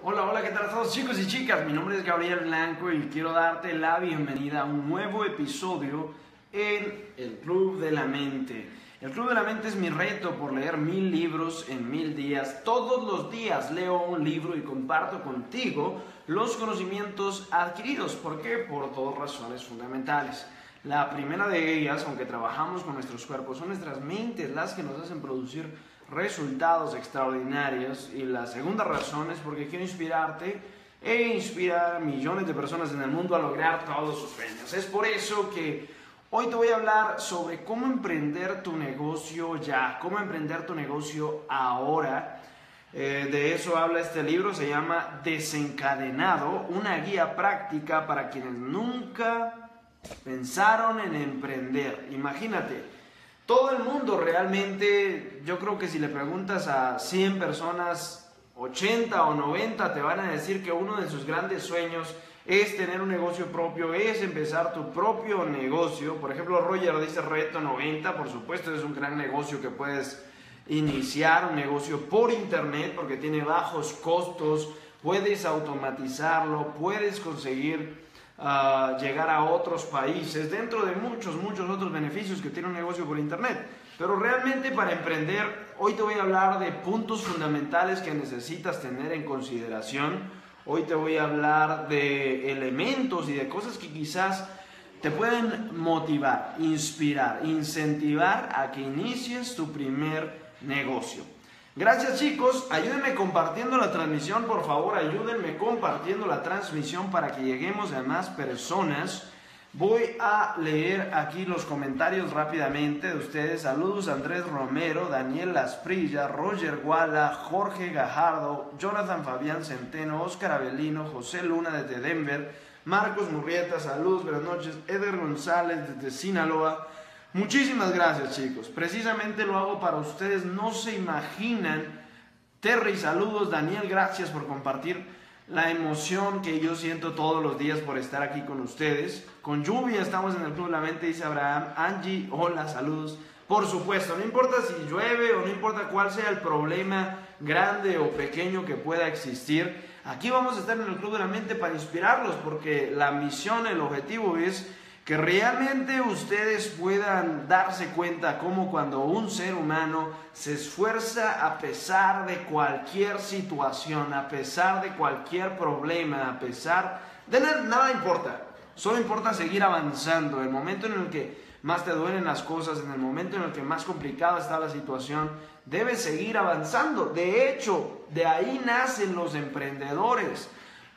Hola, hola, ¿qué tal a todos chicos y chicas? Mi nombre es Gabriel Blanco y quiero darte la bienvenida a un nuevo episodio en el Club de la Mente. El Club de la Mente es mi reto por leer 1000 libros en 1000 días. Todos los días leo un libro y comparto contigo los conocimientos adquiridos. ¿Por qué? Por dos razones fundamentales. La primera de ellas, aunque trabajamos con nuestros cuerpos, son nuestras mentes las que nos hacen producir resultados extraordinarios, y la segunda razón es porque quiero inspirarte e inspirar a millones de personas en el mundo a lograr todos sus sueños. Es por eso que hoy te voy a hablar sobre cómo emprender tu negocio ya, cómo emprender tu negocio ahora. De eso habla este libro, se llama Desencadenado, una guía práctica para quienes nunca pensaron en emprender. Imagínate, todo el mundo realmente, yo creo que si le preguntas a 100 personas, 80 o 90 te van a decir que uno de sus grandes sueños es tener un negocio propio, es empezar tu propio negocio. Por ejemplo, Roger dice Reto 90, por supuesto es un gran negocio que puedes iniciar, un negocio por internet porque tiene bajos costos, puedes automatizarlo, puedes conseguir llegar a otros países, dentro de muchos otros beneficios que tiene un negocio por internet. Pero realmente para emprender, hoy te voy a hablar de puntos fundamentales que necesitas tener en consideración. Hoy te voy a hablar de elementos y de cosas que quizás te pueden motivar, inspirar, incentivar a que inicies tu primer negocio. Gracias chicos, ayúdenme compartiendo la transmisión, por favor, ayúdenme compartiendo la transmisión para que lleguemos a más personas. Voy a leer aquí los comentarios rápidamente de ustedes. Saludos Andrés Romero, Daniel Lasprilla, Roger Guala, Jorge Gajardo, Jonathan Fabián Centeno, Oscar Avelino, José Luna desde Denver, Marcos Murrieta, saludos, buenas noches, Eder González desde Sinaloa. Muchísimas gracias chicos, precisamente lo hago para ustedes, no se imaginan. Terry, saludos. Daniel, gracias por compartir la emoción que yo siento todos los días por estar aquí con ustedes. Con lluvia estamos en el Club de la Mente, dice Abraham. Angie, hola, saludos. Por supuesto, no importa si llueve o no importa cuál sea el problema grande o pequeño que pueda existir, aquí vamos a estar en el Club de la Mente para inspirarlos, porque la misión, el objetivo es que realmente ustedes puedan darse cuenta cómo cuando un ser humano se esfuerza a pesar de cualquier situación, a pesar de cualquier problema, a pesar de nada importa, solo importa seguir avanzando. El momento en el que más te duelen las cosas, en el momento en el que más complicada está la situación, debes seguir avanzando. De hecho, de ahí nacen los emprendedores.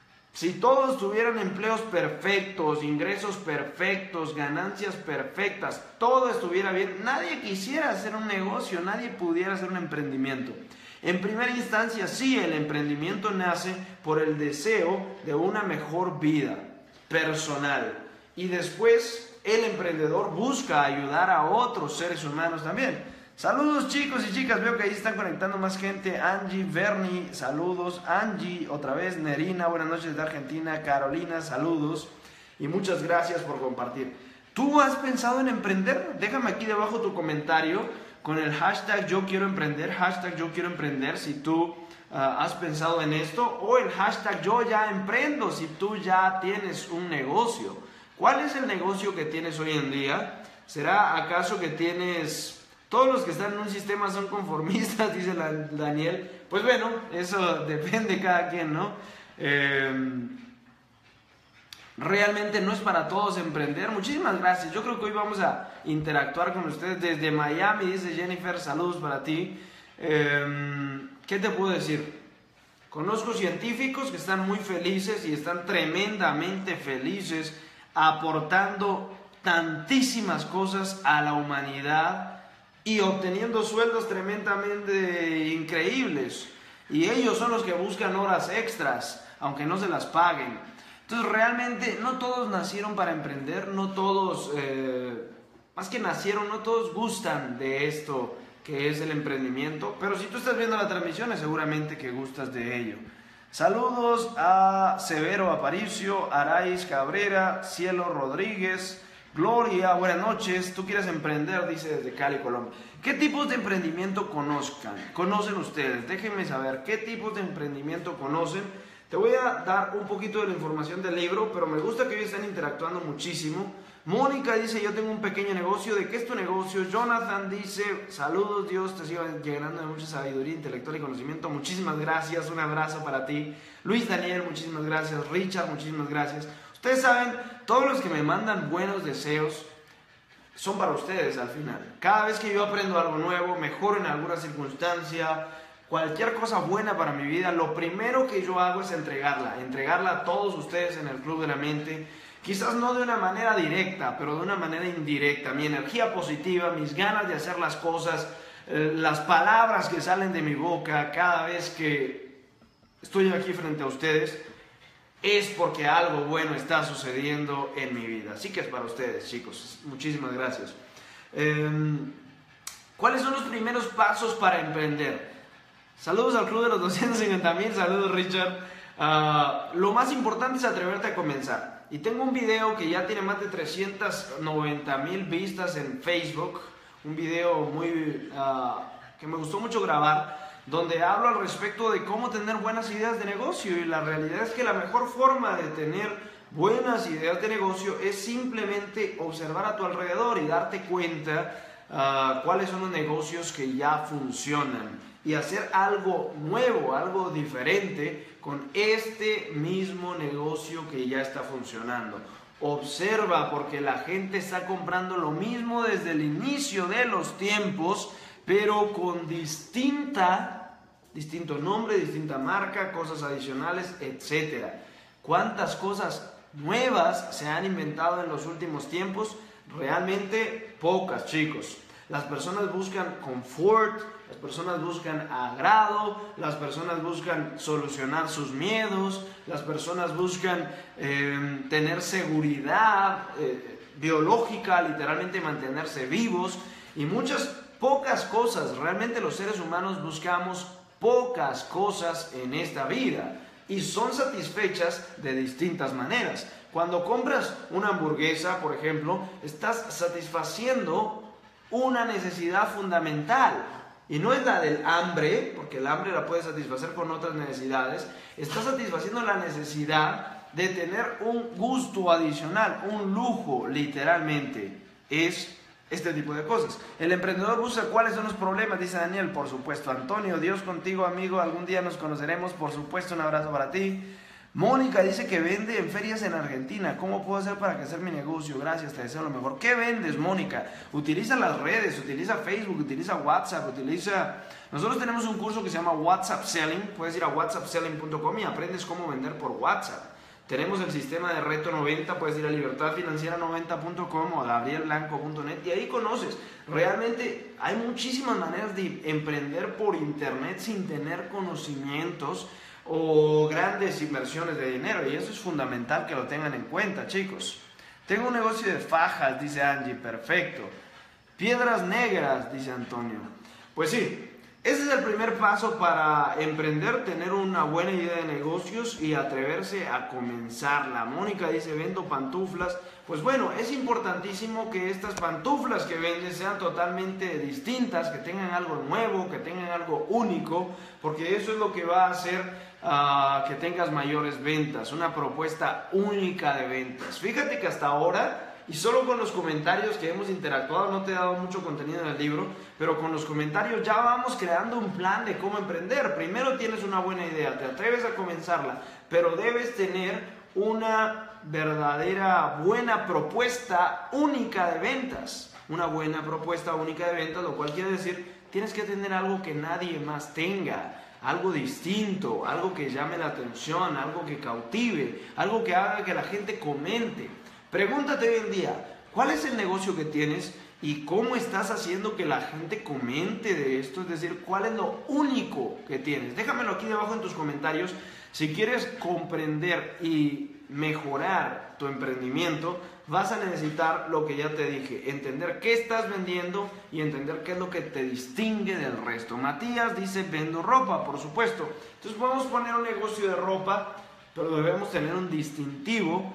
Si todos tuvieran empleos perfectos, ingresos perfectos, ganancias perfectas, todo estuviera bien, nadie quisiera hacer un negocio, nadie pudiera hacer un emprendimiento. En primera instancia, sí, el emprendimiento nace por el deseo de una mejor vida personal. Y después, el emprendedor busca ayudar a otros seres humanos también. Saludos chicos y chicas, veo que ahí están conectando más gente. Angie, Bernie, saludos. Angie, otra vez. Nerina, buenas noches de Argentina. Carolina, saludos. Y muchas gracias por compartir. ¿Tú has pensado en emprender? Déjame aquí debajo tu comentario con el hashtag yo quiero emprender, hashtag yo quiero emprender, si tú has pensado en esto, o el hashtag yo ya emprendo, si tú ya tienes un negocio. ¿Cuál es el negocio que tienes hoy en día? ¿Será acaso que tienes... Todos los que están en un sistema son conformistas, dice Daniel? Pues bueno, eso depende de cada quien, ¿no? Realmente no es para todos emprender. Muchísimas gracias. Yo creo que hoy vamos a interactuar con ustedes desde Miami, dice Jennifer, saludos para ti. ¿Qué te puedo decir? Conozco científicos que están muy felices y están tremendamente felices aportando tantísimas cosas a la humanidad y obteniendo sueldos tremendamente increíbles. Y ellos son los que buscan horas extras, aunque no se las paguen. Entonces realmente no todos nacieron para emprender, no todos, más que nacieron, no todos gustan de esto que es el emprendimiento. Pero si tú estás viendo la transmisión, es seguramente que gustas de ello. Saludos a Severo Aparicio, Araiz Cabrera, Cielo Rodríguez, Gloria, buenas noches. Tú quieres emprender, dice desde Cali, Colombia. ¿Qué tipos de emprendimiento conocen ustedes? Déjenme saber, ¿qué tipos de emprendimiento conocen? Te voy a dar un poquito de la información del libro, pero me gusta que hoy están interactuando muchísimo. Mónica dice, yo tengo un pequeño negocio. ¿De qué es tu negocio? Jonathan dice, saludos, Dios te siga llenando de mucha sabiduría intelectual y conocimiento. Muchísimas gracias, un abrazo para ti. Luis Daniel, muchísimas gracias. Richard, muchísimas gracias. Ustedes saben, todos los que me mandan buenos deseos son para ustedes al final. Cada vez que yo aprendo algo nuevo, mejoro en alguna circunstancia, cualquier cosa buena para mi vida, lo primero que yo hago es entregarla a todos ustedes en el Club de la Mente. Quizás no de una manera directa, pero de una manera indirecta. Mi energía positiva, mis ganas de hacer las cosas, las palabras que salen de mi boca cada vez que estoy aquí frente a ustedes, es porque algo bueno está sucediendo en mi vida. Así que es para ustedes, chicos. Muchísimas gracias. ¿Cuáles son los primeros pasos para emprender? Saludos al Club de los 250,000. Saludos, Richard. Lo más importante es atreverte a comenzar. Y tengo un video que ya tiene más de 390,000 vistas en Facebook. Un video que me gustó mucho grabar, donde hablo al respecto de cómo tener buenas ideas de negocio. Y la realidad es que la mejor forma de tener buenas ideas de negocio es simplemente observar a tu alrededor y darte cuenta cuáles son los negocios que ya funcionan y hacer algo nuevo, algo diferente con este mismo negocio que ya está funcionando. Observa, porque la gente está comprando lo mismo desde el inicio de los tiempos, pero con distinto nombre, distinta marca, cosas adicionales, etc. ¿Cuántas cosas nuevas se han inventado en los últimos tiempos? Realmente pocas, chicos. Las personas buscan confort, las personas buscan agrado, las personas buscan solucionar sus miedos, las personas buscan tener seguridad biológica, literalmente mantenerse vivos, y pocas cosas. Realmente los seres humanos buscamos pocas cosas en esta vida y son satisfechas de distintas maneras. Cuando compras una hamburguesa, por ejemplo, estás satisfaciendo una necesidad fundamental, y no es la del hambre, porque el hambre la puedes satisfacer con otras necesidades. Estás satisfaciendo la necesidad de tener un gusto adicional, un lujo, literalmente. Es este tipo de cosas. El emprendedor busca cuáles son los problemas, dice Daniel. Por supuesto. Antonio, Dios contigo, amigo, algún día nos conoceremos, por supuesto. Un abrazo para ti. Mónica dice que vende en ferias en Argentina. ¿Cómo puedo hacer para crecer mi negocio? Gracias, te deseo lo mejor. ¿Qué vendes, Mónica? Utiliza las redes, utiliza Facebook, utiliza WhatsApp, Nosotros tenemos un curso que se llama WhatsApp Selling. Puedes ir a whatsappselling.com y aprendes cómo vender por WhatsApp. Tenemos el sistema de Reto 90, puedes ir a libertadfinanciera90.com o a gabrielblanco.net y ahí conoces. Realmente hay muchísimas maneras de emprender por internet sin tener conocimientos o grandes inversiones de dinero, y eso es fundamental que lo tengan en cuenta, chicos. Tengo un negocio de fajas, dice Angie. Perfecto. Piedras negras, dice Antonio. Pues sí, ese es el primer paso para emprender, tener una buena idea de negocios y atreverse a comenzarla. Mónica dice, vendo pantuflas. Pues bueno, es importantísimo que estas pantuflas que vendes sean totalmente distintas, que tengan algo nuevo, que tengan algo único, porque eso es lo que va a hacer que tengas mayores ventas, una propuesta única de ventas. Fíjate que hasta ahora, y solo con los comentarios que hemos interactuado, no te he dado mucho contenido en el libro, pero con los comentarios ya vamos creando un plan de cómo emprender. Primero tienes una buena idea, te atreves a comenzarla, pero debes tener una verdadera buena propuesta única de ventas. Una buena propuesta única de ventas, lo cual quiere decir, tienes que tener algo que nadie más tenga, algo distinto, algo que llame la atención, algo que cautive, algo que haga que la gente comente. Pregúntate hoy en día, ¿cuál es el negocio que tienes y cómo estás haciendo que la gente comente de esto? Es decir, ¿cuál es lo único que tienes? Déjamelo aquí debajo en tus comentarios. Si quieres comprender y mejorar tu emprendimiento, vas a necesitar lo que ya te dije, entender qué estás vendiendo y entender qué es lo que te distingue del resto. Matías dice, vendo ropa, por supuesto. Entonces podemos poner un negocio de ropa, pero debemos tener un distintivo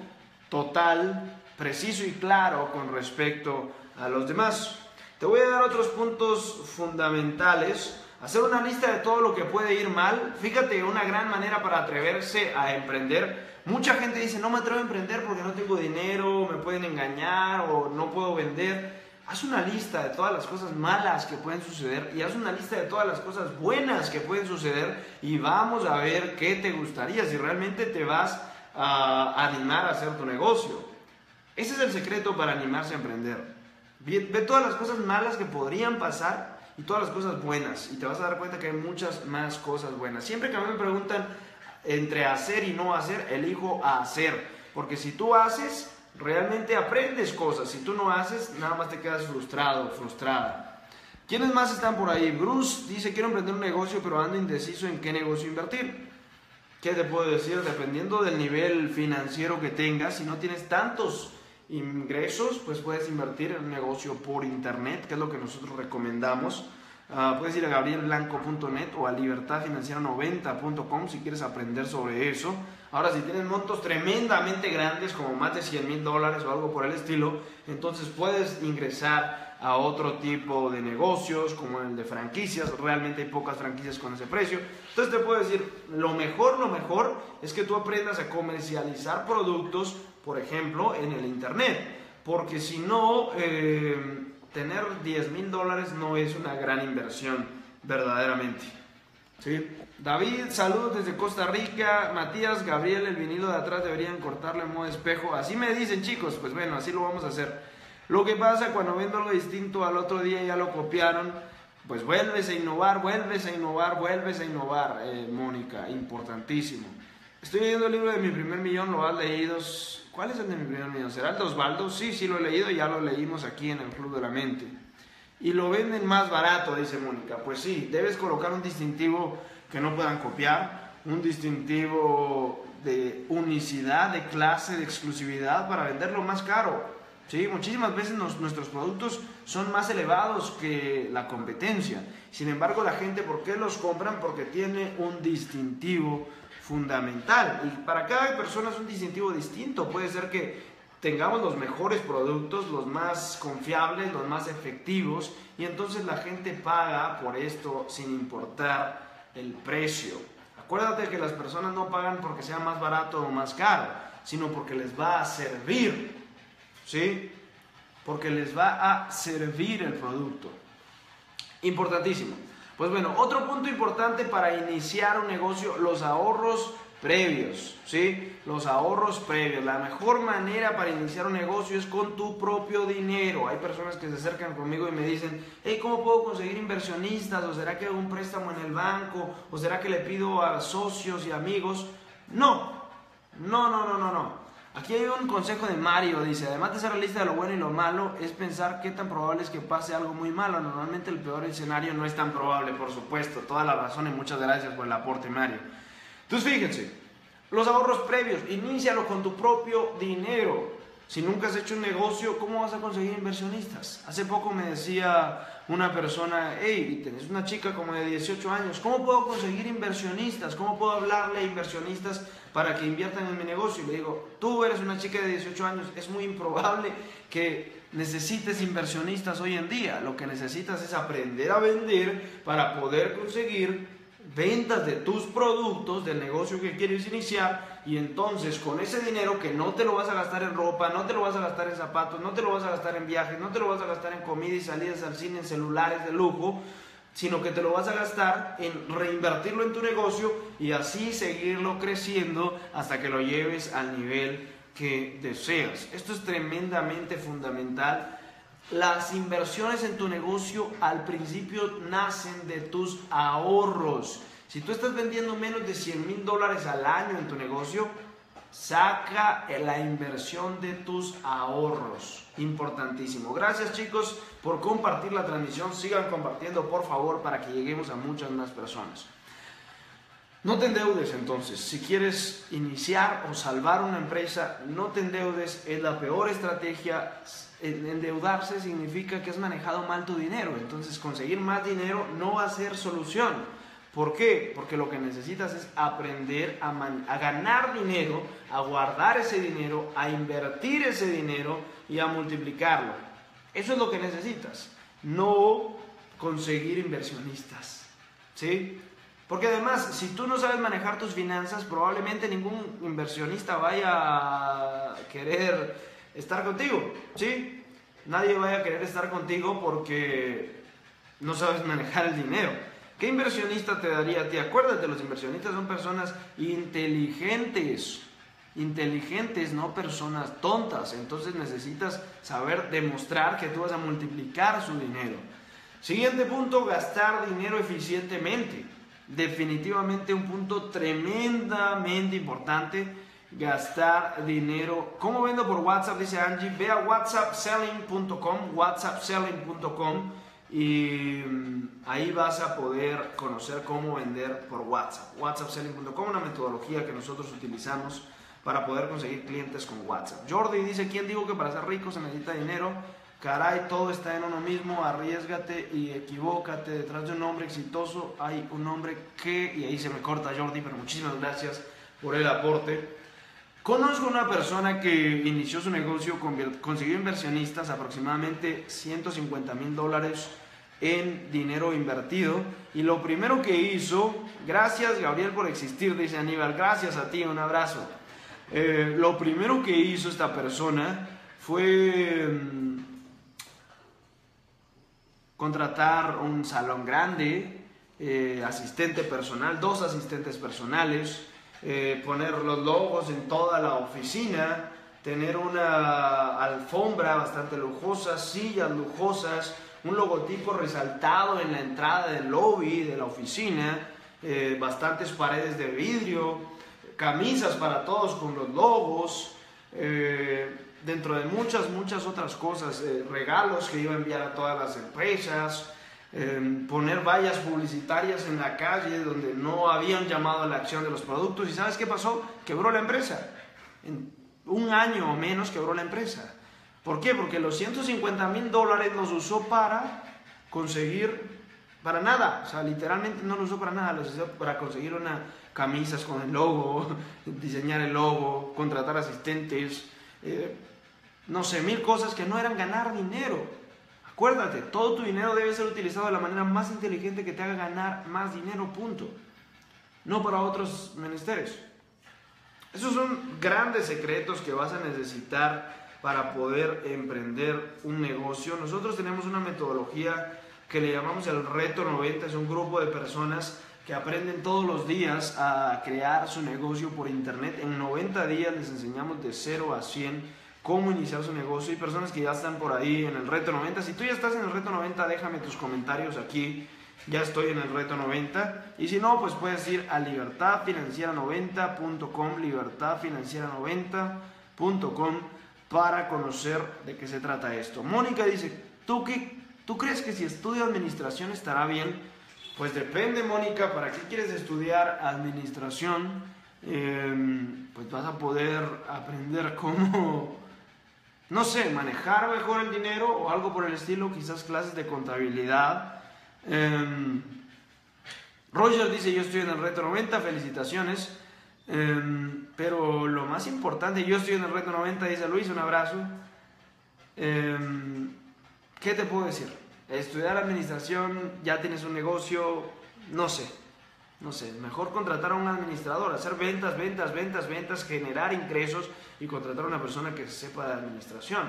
total, preciso y claro con respecto a los demás. Te voy a dar otros puntos fundamentales Hacer una lista de todo lo que puede ir mal. Fíjate, una gran manera para atreverse a emprender. Mucha gente dice, no me atrevo a emprender porque no tengo dinero, me pueden engañar o no puedo vender. Haz una lista de todas las cosas malas que pueden suceder y haz una lista de todas las cosas buenas que pueden suceder y vamos a ver qué te gustaría, si realmente te vas a animar a hacer tu negocio. Ese es el secreto para animarse a emprender. Ve todas las cosas malas que podrían pasar y todas las cosas buenas y te vas a dar cuenta que hay muchas más cosas buenas. Siempre que a mí me preguntan entre hacer y no hacer, elijo hacer, porque si tú haces, realmente aprendes cosas. Si tú no haces, nada más te quedas frustrado, frustrada. ¿Quiénes más están por ahí? Bruce dice, quiero emprender un negocio, pero ando indeciso en qué negocio invertir. ¿Qué te puedo decir? Dependiendo del nivel financiero que tengas, si no tienes tantos ingresos, pues puedes invertir en un negocio por internet, que es lo que nosotros recomendamos. Puedes ir a gabrielblanco.net o a libertadfinanciera90.com si quieres aprender sobre eso. Ahora, si tienes montos tremendamente grandes, como más de $100,000 o algo por el estilo, entonces puedes ingresar a otro tipo de negocios, como el de franquicias. Realmente hay pocas franquicias con ese precio. Entonces te puedo decir, lo mejor es que tú aprendas a comercializar productos, por ejemplo, en el internet. Porque si no, tener $10,000 no es una gran inversión, verdaderamente. ¿Sí? David, saludos desde Costa Rica. Matías, Gabriel, el vinilo de atrás deberían cortarlo en modo espejo. Así me dicen, chicos, pues bueno, así lo vamos a hacer. Lo que pasa cuando vendo algo distinto al otro día ya lo copiaron, pues vuelves a innovar, Mónica, importantísimo. Estoy leyendo el libro de Mi Primer Millón, ¿lo has leído? ¿Cuál es el de Mi Primer Millón? ¿Será el de Osvaldo? Sí, lo he leído, ya lo leímos aquí en el Club de la Mente. Y lo venden más barato, dice Mónica. Pues sí, debes colocar un distintivo que no puedan copiar, un distintivo de unicidad, de clase, de exclusividad para venderlo más caro. Sí, muchísimas veces nuestros productos son más elevados que la competencia. Sin embargo, la gente, ¿por qué los compran? Porque tiene un distintivo fundamental. Y para cada persona es un distintivo distinto. Puede ser que tengamos los mejores productos, los más confiables, los más efectivos, y entonces la gente paga por esto sin importar el precio. Acuérdate que las personas no pagan porque sea más barato o más caro, sino porque les va a servir. ¿Sí? Porque les va a servir el producto. Importantísimo. Pues bueno, otro punto importante para iniciar un negocio, los ahorros previos. ¿Sí? Los ahorros previos. La mejor manera para iniciar un negocio es con tu propio dinero. Hay personas que se acercan conmigo y me dicen, hey, ¿cómo puedo conseguir inversionistas? ¿O será que hago un préstamo en el banco? ¿O será que le pido a socios y amigos? No. Aquí hay un consejo de Mario, dice, además de hacer la lista de lo bueno y lo malo, es pensar qué tan probable es que pase algo muy malo. Normalmente el peor escenario no es tan probable, por supuesto. Toda la razón y muchas gracias por el aporte, Mario. Entonces fíjense, los ahorros previos, inícialo con tu propio dinero. Si nunca has hecho un negocio, ¿cómo vas a conseguir inversionistas? Hace poco me decía una persona, hey, tenés una chica como de 18 años, ¿cómo puedo conseguir inversionistas? ¿Cómo puedo hablarle a inversionistas para que inviertan en mi negocio? Y le digo, tú eres una chica de 18 años, es muy improbable que necesites inversionistas hoy en día. Lo que necesitas es aprender a vender para poder conseguir ventas de tus productos, del negocio que quieres iniciar, y entonces con ese dinero que no te lo vas a gastar en ropa, no te lo vas a gastar en zapatos, no te lo vas a gastar en viajes, no te lo vas a gastar en comida y salidas al cine, en celulares de lujo, sino que te lo vas a gastar en reinvertirlo en tu negocio y así seguirlo creciendo hasta que lo lleves al nivel que deseas. Esto es tremendamente fundamental. Las inversiones en tu negocio al principio nacen de tus ahorros. Si tú estás vendiendo menos de $100,000 al año en tu negocio, saca la inversión de tus ahorros. Importantísimo. Gracias, chicos, por compartir la transmisión. Sigan compartiendo, por favor, para que lleguemos a muchas más personas. No te endeudes, entonces. Si quieres iniciar o salvar una empresa, no te endeudes. Es la peor estrategia. Endeudarse significa que has manejado mal tu dinero. Entonces, conseguir más dinero no va a ser solución. ¿Por qué? Porque lo que necesitas es aprender a ganar dinero, a guardar ese dinero, a invertir ese dinero y a multiplicarlo. Eso es lo que necesitas. No conseguir inversionistas. ¿sí? Porque además, si tú no sabes manejar tus finanzas, probablemente ningún inversionista vaya a querer estar contigo, ¿sí? Nadie vaya a querer estar contigo porque no sabes manejar el dinero. ¿Qué inversionista te daría a ti? Acuérdate, los inversionistas son personas inteligentes, no personas tontas. Entonces necesitas saber demostrar que tú vas a multiplicar su dinero. Siguiente punto, gastar dinero eficientemente. Definitivamente un punto tremendamente importante, gastar dinero. ¿Cómo vendo por WhatsApp? Dice Angie. Ve a whatsappselling.com y ahí vas a poder conocer cómo vender por WhatsApp. whatsappselling.com, una metodología que nosotros utilizamos para poder conseguir clientes con WhatsApp. Jordi dice, ¿quién dijo que para ser rico se necesita dinero? Caray, todo está en uno mismo, arriésgate y equivócate. Detrás de un hombre exitoso hay un hombre que... Y ahí se me corta Jordi, pero muchísimas gracias por el aporte. Conozco una persona que inició su negocio, consiguió inversionistas, aproximadamente $150,000 en dinero invertido. Y lo primero que hizo, gracias Gabriel por existir, dice Aníbal, gracias a ti, un abrazo. Lo primero que hizo esta persona fue contratar un salón grande, asistente personal, 2 asistentes personales, poner los logos en toda la oficina, tener una alfombra bastante lujosa, sillas lujosas, un logotipo resaltado en la entrada del lobby de la oficina, bastantes paredes de vidrio, camisas para todos con los logos, dentro de muchas otras cosas, regalos que iba a enviar a todas las empresas, poner vallas publicitarias en la calle donde no habían llamado a la acción de los productos. ¿Y sabes qué pasó? Quebró la empresa. En un año o menos quebró la empresa. ¿Por qué? Porque los $150,000 los usó para conseguir, para nada, o sea, literalmente no lo usó para nada, los usó para conseguir unas camisas con el logo, diseñar el logo, contratar asistentes, no sé, 1000 cosas que no eran ganar dinero. Acuérdate, todo tu dinero debe ser utilizado de la manera más inteligente que te haga ganar más dinero, punto. No para otros menesteres. Esos son grandes secretos que vas a necesitar para poder emprender un negocio. Nosotros tenemos una metodología que le llamamos el Reto 90. Es un grupo de personas que aprenden todos los días a crear su negocio por internet. En 90 días les enseñamos de 0 a 100 cómo iniciar su negocio. Y personas que ya están por ahí en el Reto 90. Si tú ya estás en el Reto 90, déjame tus comentarios aquí. Ya estoy en el Reto 90. Y si no, pues puedes ir a libertadfinanciera90.com, libertadfinanciera90.com, para conocer de qué se trata esto. Mónica dice, ¿tú crees que si estudio administración estará bien? Pues depende, Mónica. ¿Para qué quieres estudiar administración? Pues vas a poder aprender cómo, no sé, manejar mejor el dinero o algo por el estilo, quizás clases de contabilidad. Roger dice, yo estoy en el Reto 90, felicitaciones. Pero lo más importante, yo estoy en el Reto 90, dice Luis, un abrazo. ¿Qué te puedo decir? Estudiar administración, ya tienes un negocio, no sé, mejor contratar a un administrador, hacer ventas, generar ingresos y contratar a una persona que sepa de administración.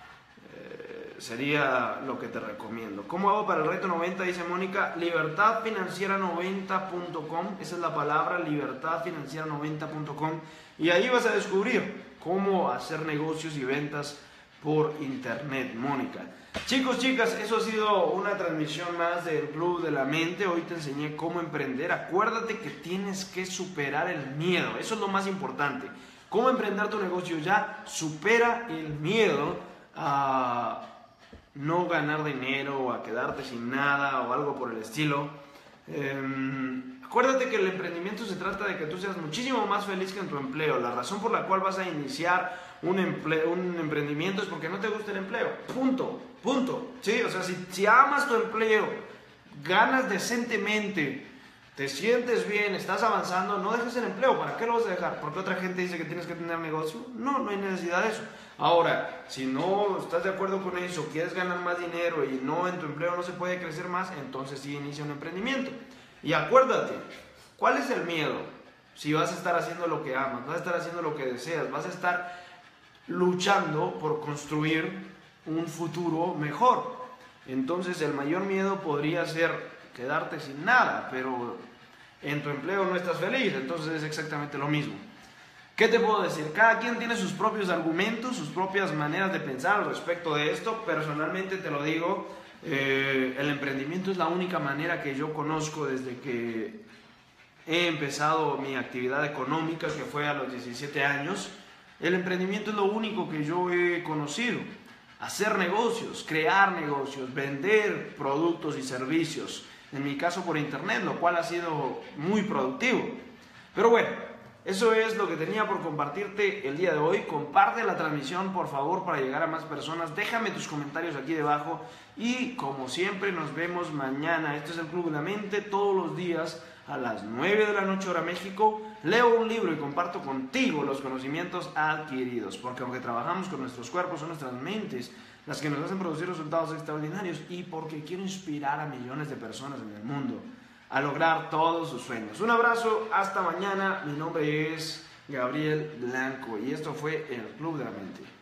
Sería lo que te recomiendo. ¿Cómo hago para el Reto 90? Dice Mónica, libertadfinanciera90.com, esa es la palabra, libertadfinanciera90.com, y ahí vas a descubrir cómo hacer negocios y ventas por internet, Mónica. Chicos, chicas, eso ha sido una transmisión más del Club de la Mente. Hoy te enseñé cómo emprender. Acuérdate que tienes que superar el miedo, eso es lo más importante. ¿Cómo emprender tu negocio? Ya supera el miedo a no ganar dinero o a quedarte sin nada o algo por el estilo. Acuérdate que el emprendimiento se trata de que tú seas muchísimo más feliz que en tu empleo. La razón por la cual vas a iniciar un emprendimiento es porque no te gusta el empleo. Punto. ¿Sí? O sea, si amas tu empleo, ganas decentemente, te sientes bien, estás avanzando, no dejes el empleo. ¿Para qué lo vas a dejar? ¿Porque otra gente dice que tienes que tener negocio? No hay necesidad de eso. Ahora, si no estás de acuerdo con eso, quieres ganar más dinero y no en tu empleo no se puede crecer más, entonces sí inicia un emprendimiento. Y acuérdate, ¿cuál es el miedo? Si vas a estar haciendo lo que amas, vas a estar haciendo lo que deseas, vas a estar luchando por construir un futuro mejor. Entonces el mayor miedo podría ser quedarte sin nada, pero en tu empleo no estás feliz, entonces es exactamente lo mismo. ¿Qué te puedo decir? Cada quien tiene sus propios argumentos, sus propias maneras de pensar al respecto de esto. Personalmente te lo digo, el emprendimiento es la única manera que yo conozco desde que he empezado mi actividad económica, que fue a los 17 años. El emprendimiento es lo único que yo he conocido. Hacer negocios, crear negocios, vender productos y servicios. En mi caso por internet, lo cual ha sido muy productivo. Pero bueno, eso es lo que tenía por compartirte el día de hoy. Comparte la transmisión, por favor, para llegar a más personas. Déjame tus comentarios aquí debajo. Y como siempre, nos vemos mañana. Este es el Club de la Mente, todos los días a las 9 de la noche hora México. Leo un libro y comparto contigo los conocimientos adquiridos. Porque aunque trabajamos con nuestros cuerpos, son nuestras mentes las que nos hacen producir resultados extraordinarios. Y porque quiero inspirar a millones de personas en el mundo a lograr todos sus sueños. Un abrazo, hasta mañana. Mi nombre es Gabriel Blanco y esto fue el Club de la Mente.